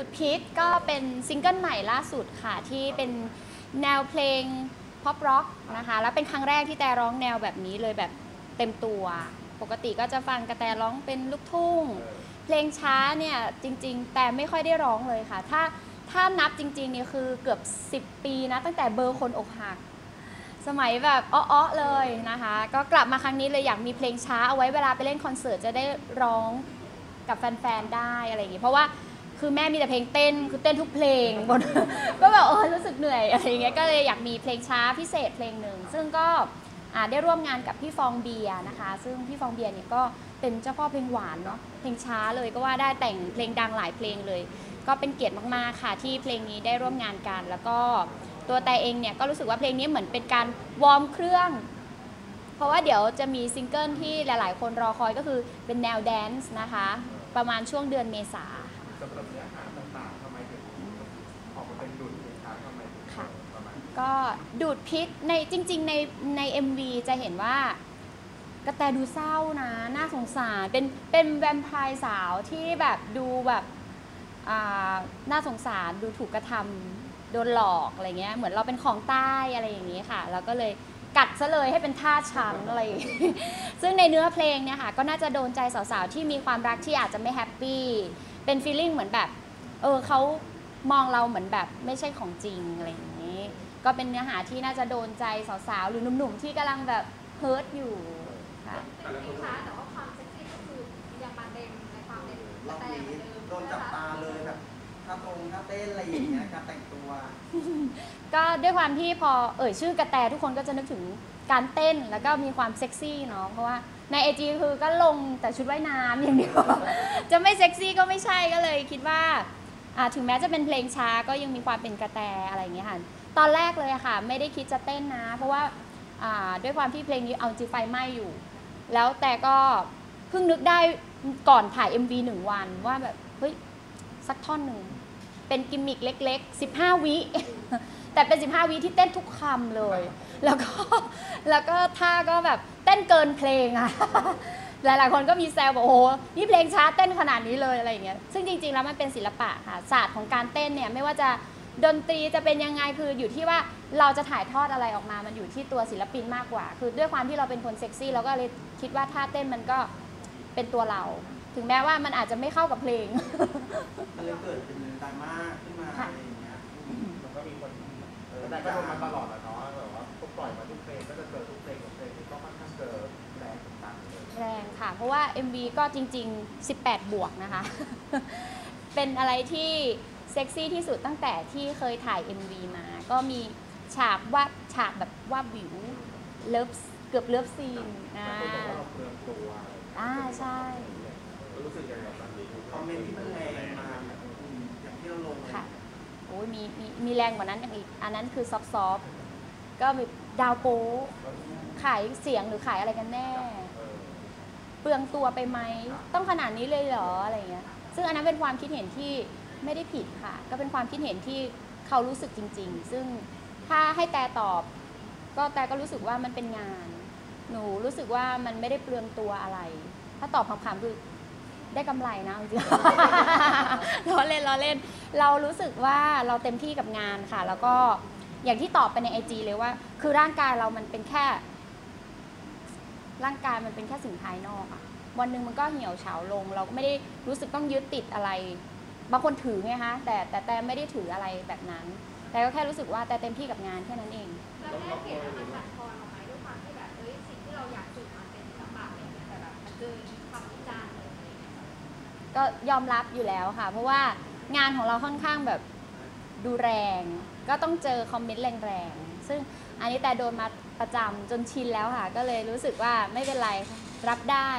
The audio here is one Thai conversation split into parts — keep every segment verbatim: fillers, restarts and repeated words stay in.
ดพิษก็เป็นซิงเกิลใหม่ล่าสุดค่ะที่เป็นแนวเพลงพ็อปร็อกนะคะแล้วเป็นครั้งแรกที่แต่ร้องแนวแบบนี้เลยแบบเต็มตัวปกติก็จะฟังกระแตร้องเป็นลูกทุ่งเพลงช้าเนี่ยจริงๆแต่ไม่ค่อยได้ร้องเลยค่ะถ้าถ้านับจริงๆเนี่ยคือเกือบสิบปีนะตั้งแต่เบอร์คนอกหักสมัยแบบอ้อๆเลยนะคะก็กลับมาครั้งนี้เลยอยากมีเพลงช้าเอาไว้เวลาไปเล่นคอนเสิร์ตจะได้ร้องกับแฟนๆได้อะไรอย่างงี้เพราะว่าคือแม่มีแต่เพลงเต้นคือเต้นทุกเพลงก็แบบเออรู้สึกเหนื่อยอะไรอย่างเงี้ยก็เลยอยากมีเพลงช้าพิเศษเพลงหนึ่งซึ่งก็ได้ร่วมงานกับพี่ฟองเบียร์นะคะซึ่งพี่ฟองเบียร์เนี่ยก็เป็นเจ้าพ่อเพลงหวานเนาะเพลงช้าเลยก็ว่าได้แต่งเพลงดังหลายเพลงเลยก็เป็นเกียรติมากๆค่ะที่เพลงนี้ได้ร่วมงานกันแล้วก็ตัวแต่เองเนี่ยก็รู้สึกว่าเพลงนี้เหมือนเป็นการวอร์มเครื่องเพราะว่าเดี๋ยวจะมีซิงเกิลที่หลายๆคนรอคอยก็คือเป็นแนวแดนซ์นะคะประมาณช่วงเดือนเมษาสำหรับเนื้อหาต่างๆทำไมถึงออกมาเป็นดุลเพลงช้าทำไมค่ะก็ดูดพิษในจริงๆในใน เอ็ม วี จะเห็นว่ากระแตดูเศร้านะน่าสงสารเป็นเป็นแวมไพร์สาวที่แบบดูแบบน่าสงสารดูถูกกระทำโดนหลอกอะไรเงี้ยเหมือนเราเป็นของใต้อะไรอย่างนี้ค่ะแล้วก็เลยกัดซะเลยให้เป็นท่าช้างอะไรซึ่งในเนื้อเพลงเนี่ยค่ะก็น่าจะโดนใจสาวๆที่มีความรักที่อาจจะไม่แฮปปี้เป็นฟีลลิ่งเหมือนแบบเออเขามองเราเหมือนแบบไม่ใช่ของจริงอะไรอย่างนี้ก็เป็นเนื้อหาที่น่าจะโดนใจสาวๆหรือหนุ่มๆที่กำลังแบบเฮิร์ตอยู่ค่ะแต่ว่าความเซ็กซี่ก็คือยังมาเต็มในความเป็นกระแตเหมือนเดิมโดนจับตาเลยแบบท่าตรงท่าเต้นอะไรอย่างเงี้ยการแต่งตัวก็ด้วยความที่พอเอ่ยชื่อกระแตทุกคนก็จะนึกถึงการเต้นแล้วก็มีความเซ็กซี่เนาะเพราะว่าในไอจีคือก็ลงแต่ชุดว่ายน้ำอย่างเดียวจะไม่เซ็กซี่ก็ไม่ใช่ก็เลยคิดว่าถึงแม้จะเป็นเพลงช้าก็ยังมีความเป็นกระแตอะไรอย่างเงี้ยค่ะตอนแรกเลยค่ะไม่ได้คิดจะเต้นนะเพราะว่าด้วยความที่เพลงนี้เอาจีไฟไหม้อยู่แล้วแต่ก็เพิ่งนึกได้ก่อนถ่าย เอ็ม วี หนึ่งวันว่าแบบเฮ้ยสักท่อนหนึ่งเป็นกิมมิคเล็กๆสิบห้าวิแต่เป็นสิบห้าวิที่เต้นทุกคำเลยแล้วก็แล้วก็ท่าก็แบบเต้นเกินเพลงอะหลายๆคนก็มีแซวบอกโอ้โหนี่เพลงช้าเต้นขนาดนี้เลยอะไรอย่างเงี้ยซึ่งจริงๆแล้วมันเป็นศิลปะค่ะศาสตร์ของการเต้นเนี่ยไม่ว่าจะดนตรีจะเป็นยังไงคืออยู่ที่ว่าเราจะถ่ายทอดอะไรออกมามันอยู่ที่ตัวศิลปินมากกว่าคือด้วยความที่เราเป็นคนเซ็กซี่เราก็เลยคิดว่าท่าเต้นมันก็เป็นตัวเราถึงแม้ว่ามันอาจจะไม่เข้ากับเพลงมันเลยเกิดเป็นดราม่าขึ้นมาอะไรอย่างเงี้ยมันก็มีคนแต่ก็โดนมาตลอดแหละเนาะแบบว่าพวกปล่อยมาทุกเพลงก็จะเจอทุกเพลงของเพลงก็ค่อนข้างเจอแรงต่างๆแรงค่ะเพราะว่า เอ็ม วี ก็จริงๆสิบแปดบวกนะคะเป็นอะไรที่เซ็กซี่ที่สุดตั้งแต่ที่เคยถ่าย เอ็ม วี มาก็มีฉากว่าฉากแบบว่าวิวเลิฟเกือบเลิฟซีนนะอ่าใช่รู้สึกยังไงบ้างคอมเมนต์ที่มันแรงมาอย่างที่เราลงค่ะโอ้ยมีมีมีแรงกว่านั้นอีกอันนั้นคือซอฟต์ๆก็มีดาวโป๊ขายเสียงหรือขายอะไรกันแน่เปลืองตัวไปไหมต้องขนาดนี้เลยเหรออะไรเงี้ยซึ่งอันนั้นเป็นความคิดเห็นที่ไม่ได้ผิดค่ะก็เป็นความคิดเห็นที่เขารู้สึกจริงๆซึ่งถ้าให้แต่ตอบก็แต่ก็รู้สึกว่ามันเป็นงานหนูรู้สึกว่ามันไม่ได้เปลืองตัวอะไรถ้าตอบคำๆคือได้กำไรนะจริงๆล้อเล่นล้อเล่นเรารู้สึกว่าเราเต็มที่กับงานค่ะแล้วก็อย่างที่ตอบไปในไอจีเลยว่าคือร่างกายเรามันเป็นแค่ร่างกายมันเป็นแค่สิ่งภายนอกอะวันหนึ่งมันก็เหี่ยวเฉาลงเราก็ไม่ได้รู้สึกต้องยึดติดอะไรบางคนถือไงคะแต่แต่แต่ไม่ได้ถืออะไรแบบนั้นแต่ก็แค่รู้สึกว่าแต่เต็มที่กับงานแค่นั้นเองแล้วแค่เห็นแล้วมันตัดทอนออกมาด้วยความที่แบบเอ้ยสิ่งที่เราอยากสื่อมันเป็นศิลปะอะไรอย่างเงี้ยแต่แบบมันเจอคำวิจารณ์อะไรอย่างเงี้ยก็ยอมรับอยู่แล้วค่ะเพราะว่างานของเราค่อนข้างแบบดูแรงก็ต้องเจอคอมเมนต์แรงๆซึ่งอันนี้แต่โดนมาประจำจนชินแล้วค่ะก็เลยรู้สึกว่าไม่เป็นไรรับได้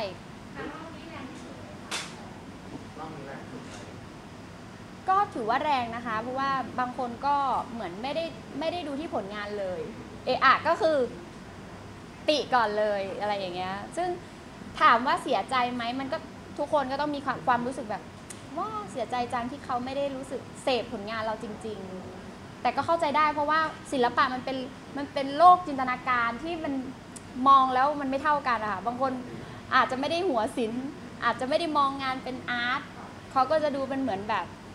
ก็ถือว่าแรงนะคะเพราะว่าบางคนก็เหมือนไม่ได้ไม่ได้ดูที่ผลงานเลยเอะอะก็คือติก่อนเลยอะไรอย่างเงี้ยซึ่งถามว่าเสียใจไหมมันก็ทุกคนก็ต้องมีความความรู้สึกแบบว่าเสียใจจังที่เขาไม่ได้รู้สึกเสพผลงานเราจริงๆแต่ก็เข้าใจได้เพราะว่าศิลปะมันเป็นมันเป็นโลกจินตนาการที่มันมองแล้วมันไม่เท่ากันอะค่ะบางคนอาจจะไม่ได้หัวศิลป์อาจจะไม่ได้มองงานเป็นอาร์ตเขาก็จะดูเป็นเหมือนแบบ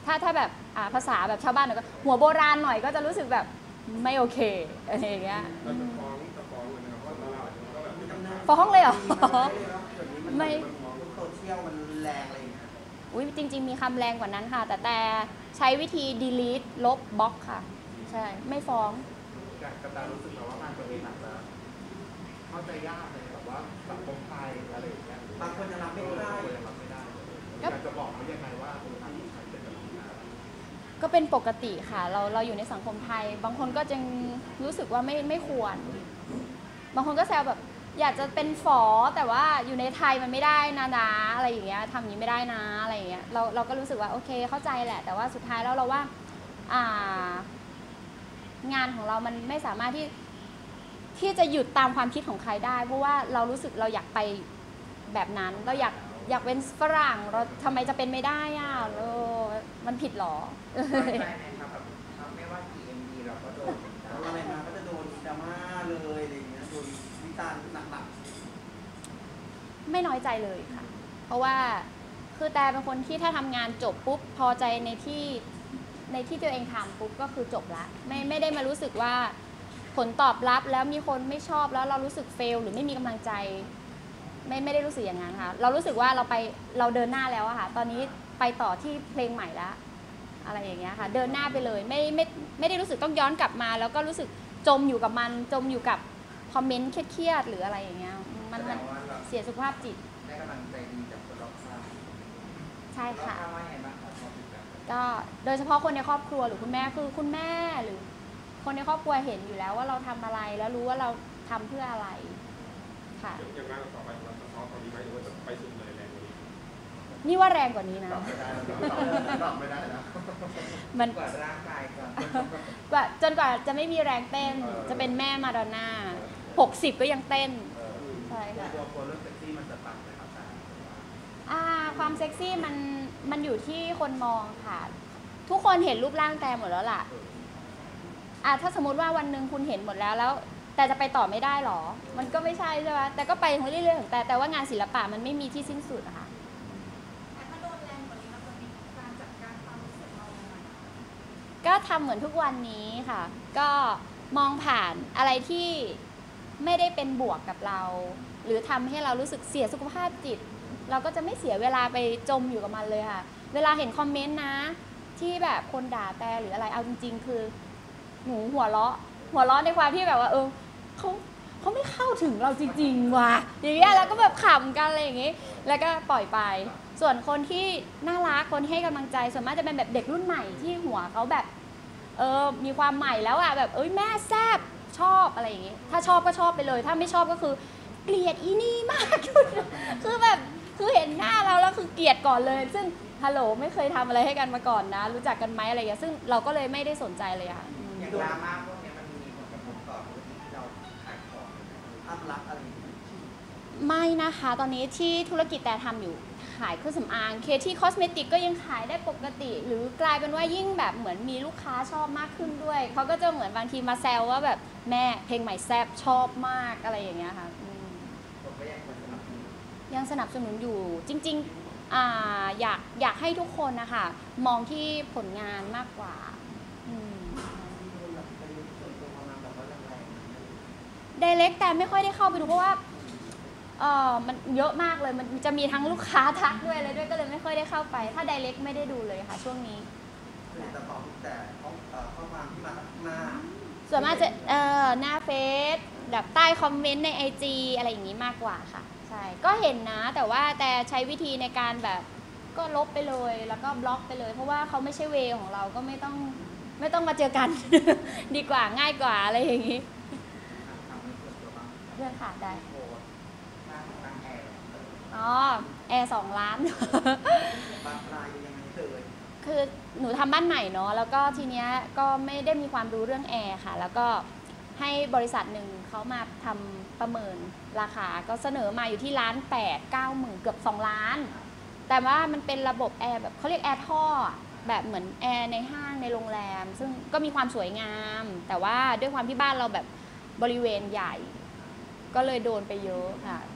ถ้าถ้าแบบอ่าภาษาแบบชาวบ้านหน่อยก็หัวโบราณหน่อยก็จะรู้สึกแบบไม่โอเคอะไรอย่างเงี้ยเราจะฟ้องจะฟ้องเลยนะครับเพราะเราอาจจะก็แบบมีกำเนิดฟ้องเลยเหรอไม่ไม่โซเชียลมันแรงอะไรอย่างเงี้ยอุ้ยจริง ๆ มีคำแรงกว่านั้นค่ะ แต่แต่ใช้วิธี delete ลบบล็อกค่ะ ใช่ ไม่ฟ้องอย่างกระตายรู้สึกแบบว่างานตัวเองอาจจะเข้าใจยากเลยแบบว่าสังคมไทยอะไรอย่างเงี้ยบางคนยังรับไม่ได้บางคนยังรับไม่ได้อยากจะบอกเขายังไงว่าคุณทำที่ใช้เป็นแบบนี้นะก็เป็นปกติค่ะ เราเราอยู่ในสังคมไทย บางคนก็ยังรู้สึกว่าไม่ไม่ควร บางคนก็แซวแบบอยากจะเป็นฝอแต่ว่าอยู่ในไทยมันไม่ได้นะนะอะไรอย่างเงี้ยทำอย่างนี้ไม่ได้นะอะไรอย่างเงี้ยเราเราก็รู้สึกว่าโอเคเข้าใจแหละ แต่ว่าสุดท้ายแล้วเราว่าอ่างานของเรามันไม่สามารถที่ที่จะหยุดตามความคิดของใครได้ เพราะว่าเรารู้สึกเราอยากไปแบบนั้นเราอยากอยากเป็นฝรั่งเราทำไมจะเป็นไม่ได้อ่ะเออมันผิดหรอใช่ไหมครับแบบทำไม่ว่ากี่ เอ็ม วี เราก็โดนแล้วอะไรมาก็จะโดนดราม่าเลยอะไรอย่างเงี้ยโดนวิจารณ์หนักไม่น้อยใจเลยค่ะ เพราะว่าคือแต่เป็นคนที่ถ้าทำงานจบปุ๊บพอใจในที่ในที่ตัวเองทำปุ๊บก็คือจบละไม่ไม่ได้มารู้สึกว่าผลตอบรับแล้วมีคนไม่ชอบแล้วเรารู้สึกเฟลหรือไม่มีกำลังใจ ไม่ไม่ได้รู้สึกอย่างนั้นค่ะเรารู้สึกว่าเราไปเราเดินหน้าแล้วอะค่ะตอนนี้ไปต่อที่เพลงใหม่แล้วอะไรอย่างเงี้ยค่ะเดินหน้าไปเลยไม่ไม่ไม่ได้รู้สึกต้องย้อนกลับมา แล้วก็รู้สึกจมอยู่กับมันจมอยู่กับคอมเมนต์เครียดๆหรืออะไรอย่างเงี้ยมันมันแสดงว่าเราเสียสุขภาพจิตได้กำลังใจดีจากคนรอบข้างใช่ค่ะรอบข้างว่าไงบ้างครับพอฟีดแบ็กก็โดยเฉพาะคนในครอบครัวหรือคุณแม่คือคุณแม่หรือ คนในครอบครัวเห็นอยู่แล้วว่าเราทำอะไรแล้วรู้ว่าเราทำเพื่ออะไรค่ะอย่างงานต่อไปเราจะฟ้องตอนนี้ไหมหรือว่าจะไปสุดเลยแรงกว่านี้นี่ว่าแรงกว่านี้นะตอบไม่ได้แล้วตอบไม่ได้นะมันกว่าร่างกายก่อนกว่าจนกว่าจะไม่มีแรงเต้น จะเป็นแม่มาดอนน่าหกสิบก็ยังเต้นเออใช่ค่ะกลัวกลัวเรื่องเซ็กซี่มันจะตัดไหมครับแต่อ่าความเซ็กซี่มันมันอยู่ที่คนมองค่ะ ทุกคนเห็นรูปร่างแต่หมดแล้วล่ะอ่าถ้าสมมติว่าวันหนึ่งคุณเห็นหมดแล้วแล้ว แต่จะไปต่อไม่ได้หรอ มันก็ไม่ใช่ใช่ไหมแต่ก็ไปเรื่อยๆของแต่แต่ว่างานศิลปะมันไม่มีที่สิ้นสุดอะค่ะแต่ถ้าโดนแรงกว่านี้เราจะมีการจัดการความรู้สึกเรายังไงก็ทำเหมือนทุกวันนี้ค่ะ ก็มองผ่านอะไรที่ไม่ได้เป็นบวกกับเรา หรือทำให้เรารู้สึกเสียสุขภาพจิต เราก็จะไม่เสียเวลาไปจมอยู่กับมันเลยค่ะ เวลาเห็นคอมเมนต์นะ ที่แบบคนด่าแต่หรืออะไรเอาจริงๆ คือหนูหัวเราะ หัวเราะในความที่แบบว่าเออเขาเขาไม่เข้าถึงเราจริงๆว่ะอย่างเงี้ยแล้วก็แบบขำกันอะไรอย่างงี้ แล้วก็ปล่อยไป ส่วนคนที่น่ารักคนที่ให้กำลังใจส่วนมากจะเป็นแบบเด็กรุ่นใหม่ที่หัวเขาแบบเออมีความใหม่แล้วอ่ะแบบเอ้ยแม่แซบชอบอะไรอย่างงี้ ถ้าชอบก็ชอบไปเลย ถ้าไม่ชอบก็คือเกลียดอีนี่มาก คือแบบคือเห็นหน้าเราแล้วคือเกลียดก่อนเลย ซึ่งฮัลโหลไม่เคยทำอะไรให้กันมาก่อนนะ รู้จักกันไหมอะไรอย่างเงี้ยซึ่งเราก็เลยไม่ได้สนใจเลยอ่ะอย่างดราม่าพวกเนี้ยมันมีผลกระทบต่อธุรกิจที่เราขายของไหมครับๆอัพรักอะไรอย่างเงี้ยไม่นะคะตอนนี้ที่ธุรกิจแต่ทำอยู่ขายเครื่องสำอางเคที่คอสเมติกก็ยังขายได้ปกติ หรือกลายเป็นว่ายิ่งแบบเหมือนมีลูกค้าชอบมากขึ้นด้วยเขาก็จะเหมือนบางทีมาแซวว่าแบบแม่เพลงใหม่แซบชอบมากอะไรอย่างเงี้ยค่ะอืมผมก็ยังควรสนับสนุนยังสนับสนุนอยู่จริงๆอ่าอยากอยากให้ทุกคนนะคะมองที่ผลงานมากกว่าอืมที่โดนแบบเป็นส่วนตัวประมาณแบบว่าแรงๆไดเรกแต่ไม่ค่อยได้เข้าไปดูเพราะว่าเออมันเยอะมากเลยมันจะมีทั้งลูกค้าทักด้วยอะไรด้วยก็เลยไม่ค่อยได้เข้าไป ถ้าไดเรกไม่ได้ดูเลยค่ะช่วงนี้คือแต่ตอบแต่ข้อเอ่อข้อความที่มาจากหน้าส่วนมากจะเอ่อหน้าเฟซแบบใต้คอมเมนต์ในไอจีอะไรอย่างนี้มากกว่าค่ะใช่ก็เห็นนะแต่ว่าแต่ใช้วิธีในการแบบก็ลบไปเลยแล้วก็บล็อกไปเลย เพราะว่าเขาไม่ใช่เวของเราก็ไม่ต้องไม่ต้องมาเจอกัน ดีกว่าง่ายกว่าอะไรอย่างนี้ทำให้ส่วนตัวบ้างเรื่องค่ะได้โพสต์หน้าของตั้งแอร์อ๋อแอร์สองล้านบางรายยังไงเอ่ยคือหนูทำบ้านใหม่เนาะแล้วก็ทีเนี้ยก็ไม่ได้มีความรู้เรื่องแอร์ค่ะ แล้วก็ให้บริษัทหนึ่งเขามาทำประเมินราคาก็เสนอมาอยู่ที่ล้านแปดเก้าหมื่นเกือบสองล้าน แต่ว่ามันเป็นระบบแอร์แบบเขาเรียกแอร์ท่ออะแบบเหมือนแอร์ในห้างในโรงแรม ซึ่งก็มีความสวยงาม แต่ว่าด้วยความที่บ้านเราแบบบริเวณใหญ่ ก็เลยโดนไปเยอะค่ะ แล้ว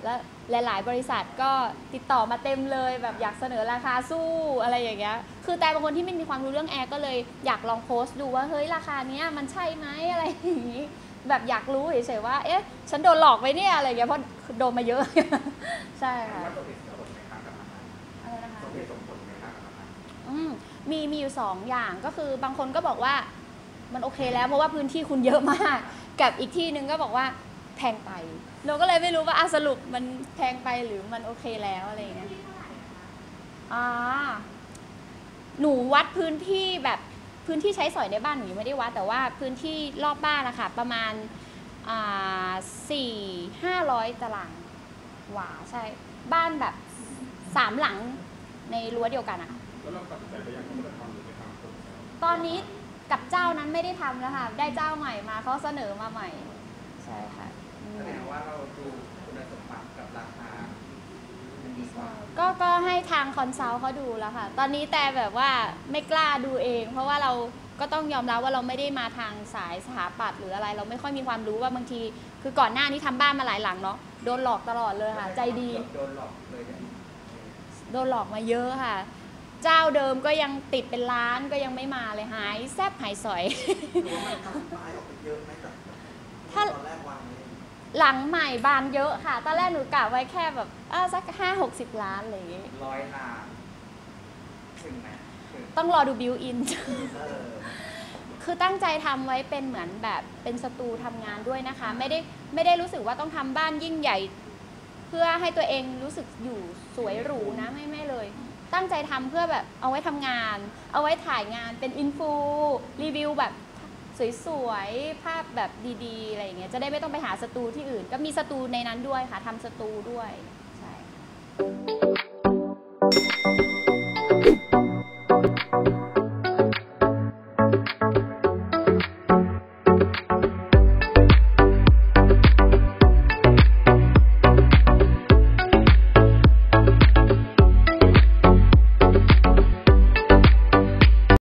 หลาย ๆ บริษัทก็ติดต่อมาเต็มเลยแบบอยากเสนอราคาสู้อะไรอย่างเงี้ยคือแต่บางคนที่ไม่มีความรู้เรื่องแอร์ก็เลยอยากลองโพสต์ดูว่าเฮ้ยราคาเนี้ยมันใช่ไหมอะไรอย่างงี้แบบอยากรู้เฉยๆว่าเอ๊ะฉันโดนหลอกไปเนี่ยอะไรอย่างเงี้ยเพราะโดนมาเยอะ ใช่ค่ะว่าสมเหตุสมผลไหมคะกับราคาอะไรนะคะสมเหตุสมผลไหมคะกับราคาอืมมีมีอยู่สองอย่างก็คือบางคนก็บอกว่ามันโอเคแล้วเพราะว่าพื้นที่คุณเยอะมากกับอีกที่หนึ่งก็บอกว่าแพงไปเราก็เลยไม่รู้ว่าอ่ะสรุปมันแพงไปหรือมันโอเคแล้วอะไรอย่างเงี้ยอ่าหนูวัดพื้นที่แบบพื้นที่ใช้สอยในบ้านหนูยังไม่ได้วัดแต่ว่าพื้นที่รอบบ้านนะคะประมาณอ่าสี่ห้าร้อยตารางวาใช่บ้านแบบสามหลังในรั้วเดียวกันอะแล้วเราตัดสินใจไปยังว่าจะทำหรือไม่ทำคนตอนนี้กับเจ้านั้นไม่ได้ทำแล้วค่ะได้เจ้าใหม่มาเขาเสนอมาใหม่ใช่ค่ะอืมแสดงว่าเราดูคุณสมบัติกับราคามันดีกว่าก็ก็ให้ทางคอนซัลท์เขาดูแล้วค่ะตอนนี้แต่แบบว่าไม่กล้าดูเอง เพราะว่าเราก็ต้องยอมรับว่าเราไม่ได้มาทางสายสถาปัตย์หรืออะไร เราไม่ค่อยมีความรู้ว่าบางที คือก่อนหน้านี้ทำบ้านมาหลายหลังเนาะโดนหลอกตลอดเลยค่ะ ใจดีโดนหลอกเลยเนี่ยโดนหลอกมาเยอะค่ะ เจ้าเดิมก็ยังติดเป็นล้านก็ยังไม่มาเลยหายแซบหายสอยหรือว่ามันทำลายออกไปเยอะไหมจากถ้าตอนแรกวางไว้หลังใหม่บานเยอะค่ะ ตอนแรกหนูกะไว้แค่แบบเออสักห้าหกสิบล้านอะไรอย่างงี้ร้อยล้านถึงไหมถึงต้องรอดูบิวอินเออคือตั้งใจทำไว้เป็นเหมือนแบบเป็นสตูทำงานด้วยนะคะ ไม่ได้ไม่ได้รู้สึกว่าต้องทำบ้านยิ่งใหญ่ เพื่อให้ตัวเองรู้สึกอยู่สวยหรูนะไม่ไม่เลย ตั้งใจทำเพื่อแบบเอาไว้ทำงาน เอาไว้ถ่ายงานเป็นอินฟูรีวิวแบบสวยๆภาพแบบดีๆอะไรอย่างเงี้ยจะได้ไม่ต้องไปหาสตูที่อื่น ก็มีสตูในนั้นด้วยค่ะทำสตูด้วยใช่